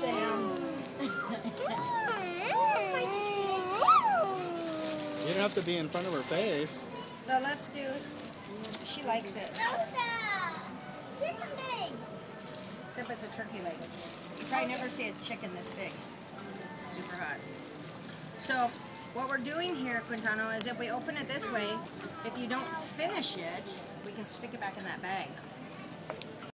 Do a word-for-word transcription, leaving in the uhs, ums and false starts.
Sam. You don't have to be in front of her face. So let's do, she likes it. Chicken leg. Except it's a turkey leg. You probably never see a chicken this big. It's super hot. So what we're doing here, Quintano, is if we open it this way, if you don't finish it, we can stick it back in that bag.